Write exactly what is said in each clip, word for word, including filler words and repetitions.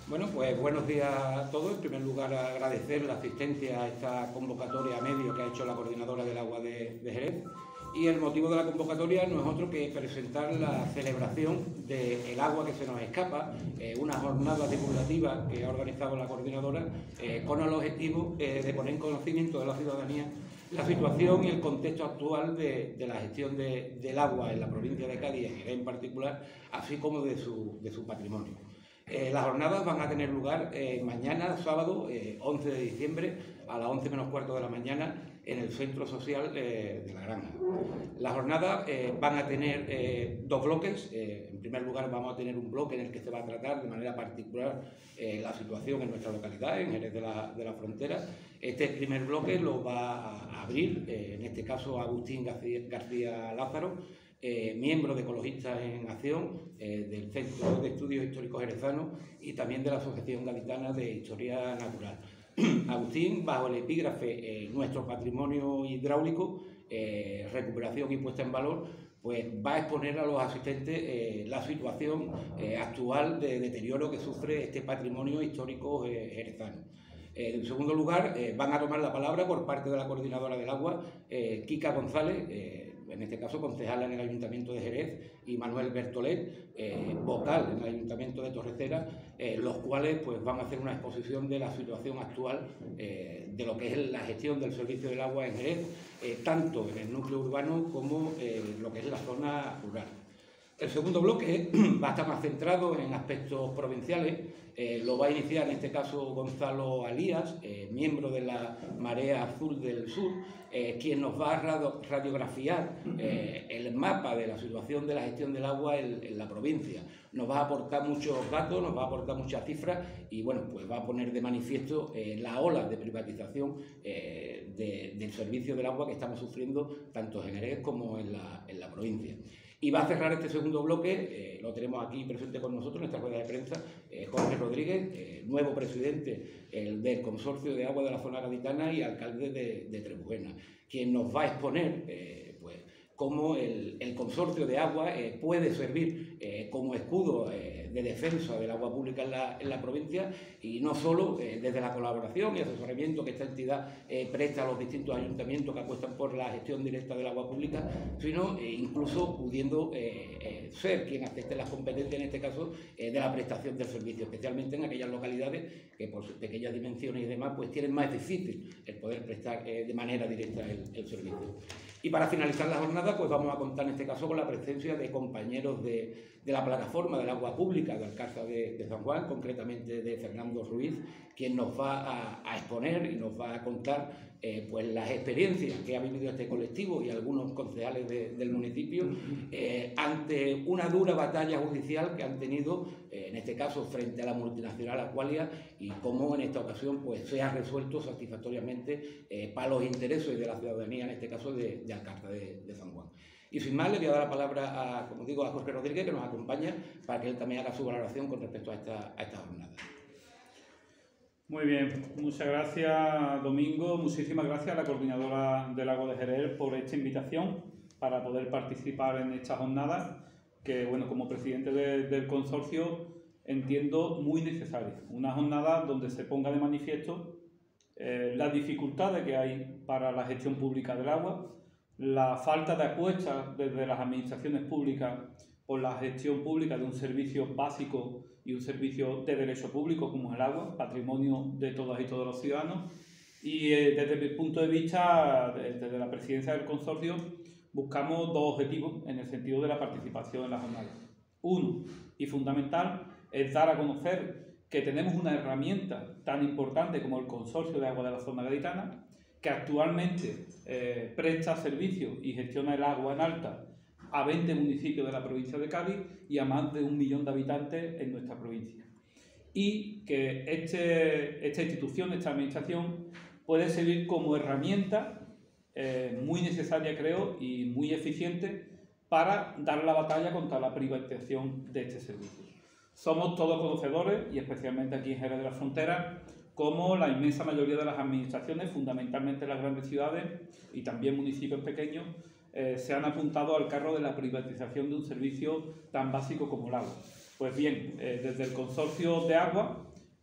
Bueno, pues buenos días a todos. En primer lugar, agradecer la asistencia a esta convocatoria a medio que ha hecho la Coordinadora del Agua de, de Jerez. Y el motivo de la convocatoria no es otro que presentar la celebración del agua que se nos escapa, eh, una jornada divulgativa que ha organizado la Coordinadora eh, con el objetivo eh, de poner en conocimiento de la ciudadanía la situación y el contexto actual de, de la gestión de, del agua en la provincia de Cádiz, en Jerez en particular, así como de su, de su patrimonio. Eh, las jornadas van a tener lugar eh, mañana, sábado, eh, once de diciembre, a las once menos cuarto de la mañana, en el Centro Social eh, de La Granja. Las jornadas eh, van a tener eh, dos bloques. Eh, en primer lugar, vamos a tener un bloque en el que se va a tratar de manera particular eh, la situación en nuestra localidad, en Jerez de la, de la Frontera. Este primer bloque lo va a abrir, eh, en este caso, Agustín García, García Lázaro, Eh, miembro de Ecologistas en Acción, eh, del Centro de Estudios Históricos Jerezanos y también de la Asociación Gaditana de Historia Natural. Agustín, bajo el epígrafe eh, Nuestro Patrimonio Hidráulico, eh, Recuperación y Puesta en Valor, pues va a exponer a los asistentes eh, la situación eh, actual de deterioro que sufre este patrimonio histórico eh, jerezano. Eh, en segundo lugar, eh, van a tomar la palabra por parte de la Coordinadora del Agua, eh, Kika González, eh, en este caso concejala en el Ayuntamiento de Jerez, y Manuel Bertolet, eh, vocal en el Ayuntamiento de Torrecera, eh, los cuales pues, van a hacer una exposición de la situación actual eh, de lo que es la gestión del servicio del agua en Jerez, eh, tanto en el núcleo urbano como eh, lo que es la zona rural. El segundo bloque va a estar más centrado en aspectos provinciales. Eh, lo va a iniciar en este caso Gonzalo Alías, eh, miembro de la Marea Azul del Sur, eh, quien nos va a radio radiografiar eh, el mapa de la situación de la gestión del agua en, en la provincia. Nos va a aportar muchos datos, nos va a aportar muchas cifras y bueno, pues va a poner de manifiesto eh, la ola de privatización eh, de, del servicio del agua que estamos sufriendo tanto en Jerez como en la, en la provincia. Y va a cerrar este segundo bloque, eh, lo tenemos aquí presente con nosotros en esta rueda de prensa, eh, Jorge Rodríguez, eh, nuevo presidente eh, del Consorcio de Agua de la Zona Gaditana y alcalde de, de Trebujena, quien nos va a exponer eh, pues, cómo el, el consorcio de agua eh, puede servir eh, como escudo eh, de defensa del agua pública en la, en la provincia y no solo eh, desde la colaboración y asesoramiento que esta entidad eh, presta a los distintos ayuntamientos que apuestan por la gestión directa del agua pública, sino eh, incluso pudiendo eh, eh, ser quien acepte las competencias, en este caso, eh, de la prestación del servicio, especialmente en aquellas localidades que por sus pequeñas dimensiones y demás pues tienen más difícil el poder prestar eh, de manera directa el, el servicio. Y para finalizar la jornada, pues vamos a contar en este caso con la presencia de compañeros de, de la plataforma del agua pública de Alcázar de, de San Juan, concretamente de Fernando Ruiz, quien nos va a, a exponer y nos va a contar eh, pues las experiencias que ha vivido este colectivo y algunos concejales de, del municipio eh, ante una dura batalla judicial que han tenido, eh, en este caso frente a la multinacional Aqualia, y cómo en esta ocasión pues se ha resuelto satisfactoriamente eh, para los intereses de la ciudadanía, en este caso de, de Alcázar de, de San Juan. Y sin más, le voy a dar la palabra a, como digo, a Jorge Rodríguez, que nos acompaña, para que él también haga su valoración con respecto a esta, a esta jornada. Muy bien, muchas gracias Domingo, muchísimas gracias a la Coordinadora del Agua de Jerez por esta invitación para poder participar en esta jornada que, bueno, como presidente de, del consorcio entiendo muy necesaria. Una jornada donde se ponga de manifiesto eh, las dificultades que hay para la gestión pública del agua, la falta de apuesta desde las administraciones públicas por la gestión pública de un servicio básico y un servicio de derecho público como el agua, patrimonio de todas y todos los ciudadanos. Y eh, desde mi punto de vista, desde la presidencia del consorcio, buscamos dos objetivos en el sentido de la participación en la jornada. Uno, y fundamental, es dar a conocer que tenemos una herramienta tan importante como el Consorcio de Agua de la Zona Gaditana, que actualmente eh, presta servicios y gestiona el agua en alta a veinte municipios de la provincia de Cádiz y a más de un millón de habitantes en nuestra provincia. Y que este, esta institución, esta administración, puede servir como herramienta eh, muy necesaria, creo, y muy eficiente para dar la batalla contra la privatización de este servicio. Somos todos conocedores, y especialmente aquí en Jerez de la Frontera, como la inmensa mayoría de las administraciones, fundamentalmente las grandes ciudades y también municipios pequeños, eh, se han apuntado al carro de la privatización de un servicio tan básico como el agua. Pues bien, eh, desde el Consorcio de Agua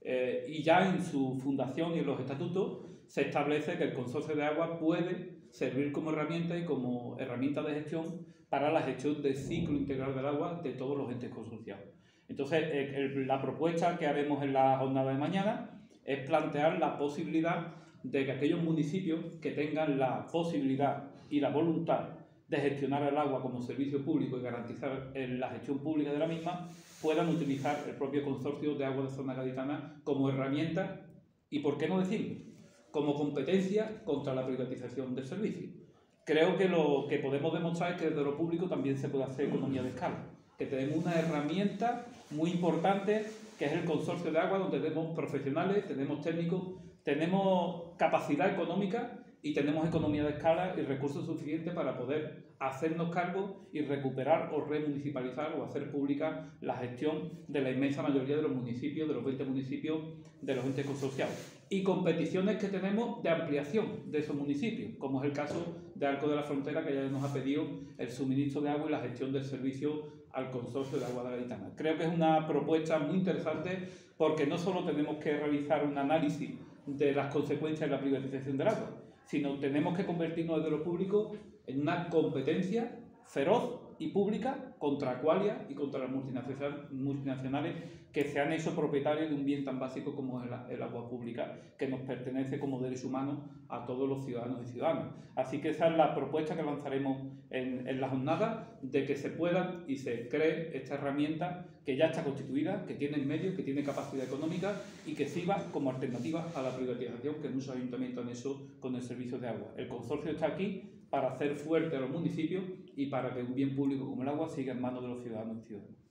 Eh, y ya en su fundación y en los estatutos se establece que el consorcio de agua puede servir como herramienta y como herramienta de gestión para la gestión del ciclo integral del agua de todos los entes consorciados. Entonces, el, la propuesta que haremos en la jornada de mañana es plantear la posibilidad de que aquellos municipios que tengan la posibilidad y la voluntad de gestionar el agua como servicio público y garantizar la gestión pública de la misma, puedan utilizar el propio consorcio de agua de zona gaditana como herramienta y, por qué no decirlo, como competencia contra la privatización del servicio. Creo que lo que podemos demostrar es que desde lo público también se puede hacer economía de escala, que tenemos una herramienta muy importante que es el consorcio de agua, donde tenemos profesionales, tenemos técnicos, tenemos capacidad económica y tenemos economía de escala y recursos suficientes para poder hacernos cargo y recuperar o remunicipalizar o hacer pública la gestión de la inmensa mayoría de los municipios, de los veinte municipios de los entes consorciados. Y competiciones que tenemos de ampliación de esos municipios, como es el caso de Arco de la Frontera, que ya nos ha pedido el suministro de agua y la gestión del servicio al consorcio de agua de Gaditana. Creo que es una propuesta muy interesante porque no solo tenemos que realizar un análisis de las consecuencias de la privatización del agua, sino tenemos que convertirnos desde lo público en una competencia feroz y pública contra Aqualia y contra las multinacionales que se han hecho propietarios de un bien tan básico como es el agua pública, que nos pertenece como derecho humano a todos los ciudadanos y ciudadanas. Así que esa es la propuesta que lanzaremos en, en la jornada, de que se pueda y se cree esta herramienta que ya está constituida, que tiene medios, que tiene capacidad económica y que sirva como alternativa a la privatización que muchos ayuntamientos han hecho con el servicio de agua. El consorcio está aquí para hacer fuerte a los municipios y para que un bien público como el agua siga en manos de los ciudadanos y ciudadanas.